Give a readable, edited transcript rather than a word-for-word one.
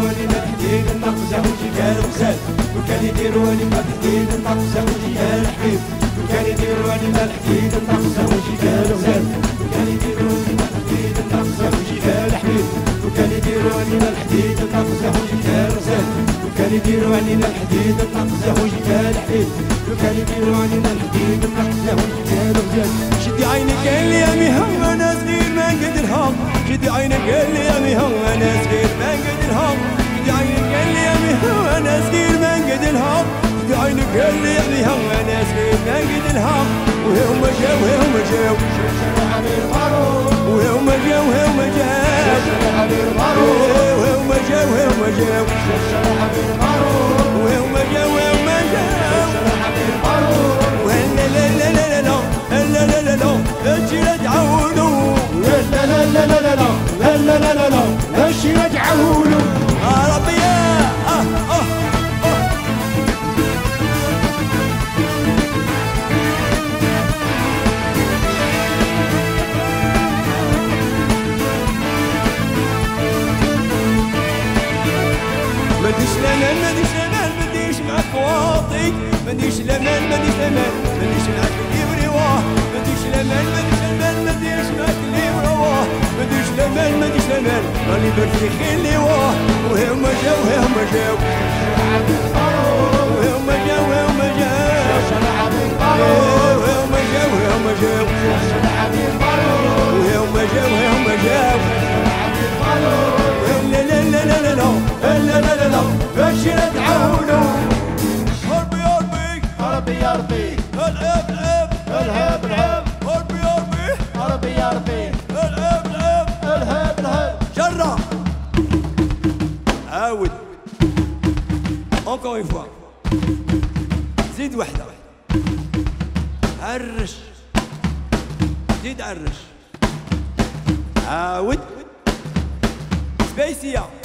يديروني ما الحديد النقزة وجيال غزال وكان يديروني ما الحديد النقزة وجيال حبيب وكان يديروني ما الحديد النقزة وجيال غزال وكان يديروني ما الحديد النقزة وجيال حبيب وكان يديروني ما الحديد النقزة وجيال غزال وكان يديروني ما الحديد النقزة وجيال حبيب وكان يديروني ما الحديد النقزة وجيال غزال شدي عينك قال لي يا ميها انا صغير ما نقدرها شدي عينك قال لي يا ميها انا صغير ما نقدرها شدي عينك قال لي يا ميها انا صغير ما نقدرها شدي عينك قال لي يا ميها انا صغير ما نقدرها وهم جاو وهم جاو وهم جاو وهم جاو وهم جاو وهم جاو وهم جاو وهم جاو ولا لا لا لا لا لا لا لا لا اجي تعاونوا لا لا لا لا لا لا لا لا لا لا اجي تعاونوا ربي يا مديش لمن مديش لمن مديش معاك واطي مديش لمن مديش لمن مديش معاك اللي بريواه مديش لمن مديش لمن مديش معاك اللي برواه مديش لمن مديش لمن راني برتي خلي واه وهم جاو وهم جاو وهم جاو وهم جاو وهم جاو وهم جاو وهم جاو وهم جاو لا لا لا لا لا لا لا لا لا باش نتعاونوا ربي ربي ربي ربي العب العب العب العب ربي ربي ربي ربي العب العب العب العب جرب عاود encore une fois زيد وحده عرش زيد عرش عاود سبيسيا